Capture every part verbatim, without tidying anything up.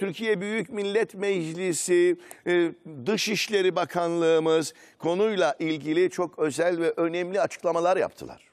Türkiye Büyük Millet Meclisi, e, Dışişleri Bakanlığımız konuyla ilgili çok özel ve önemli açıklamalar yaptılar.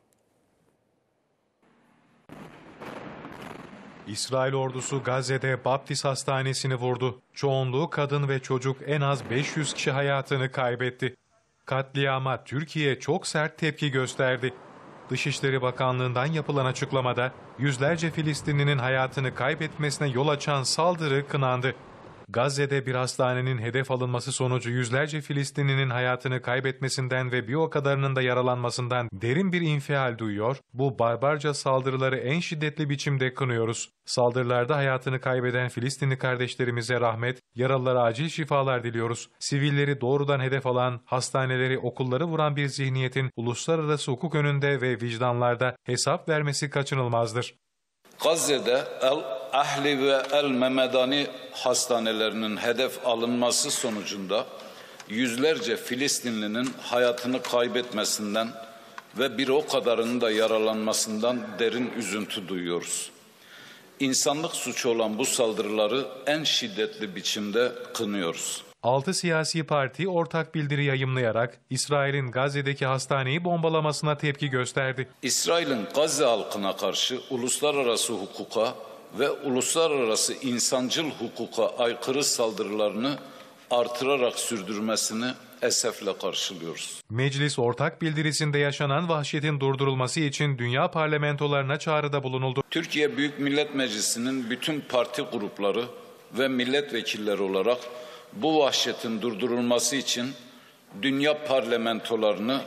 İsrail ordusu Gazze'de Baptist Hastanesi'ni vurdu. Çoğunluğu kadın ve çocuk, en az beş yüz kişi hayatını kaybetti. Katliama Türkiye çok sert tepki gösterdi. Dışişleri Bakanlığı'ndan yapılan açıklamada yüzlerce Filistinlinin hayatını kaybetmesine yol açan saldırı kınandı. Gazze'de bir hastanenin hedef alınması sonucu yüzlerce Filistinlinin hayatını kaybetmesinden ve bir o kadarının da yaralanmasından derin bir infial duyuyor, bu barbarca saldırıları en şiddetli biçimde kınıyoruz. Saldırılarda hayatını kaybeden Filistinli kardeşlerimize rahmet, yaralılara acil şifalar diliyoruz. Sivilleri doğrudan hedef alan, hastaneleri, okulları vuran bir zihniyetin uluslararası hukuk önünde ve vicdanlarda hesap vermesi kaçınılmazdır. Gazze'de El Ahli ve El Memedani hastanelerinin hedef alınması sonucunda yüzlerce Filistinlinin hayatını kaybetmesinden ve bir o kadarının da yaralanmasından derin üzüntü duyuyoruz. İnsanlık suçu olan bu saldırıları en şiddetli biçimde kınıyoruz. Altı siyasi parti ortak bildiri yayımlayarak İsrail'in Gazze'deki hastaneyi bombalamasına tepki gösterdi. İsrail'in Gazze halkına karşı uluslararası hukuka ve uluslararası insancıl hukuka aykırı saldırılarını artırarak sürdürmesini esefle karşılıyoruz. Meclis ortak bildirisinde yaşanan vahşetin durdurulması için dünya parlamentolarına çağrıda bulunuldu. Türkiye Büyük Millet Meclisi'nin bütün parti grupları ve milletvekilleri olarak bu vahşetin durdurulması için dünya parlamentolarını,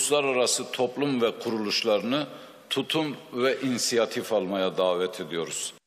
uluslararası toplum ve kuruluşlarını tutum ve inisiyatif almaya davet ediyoruz.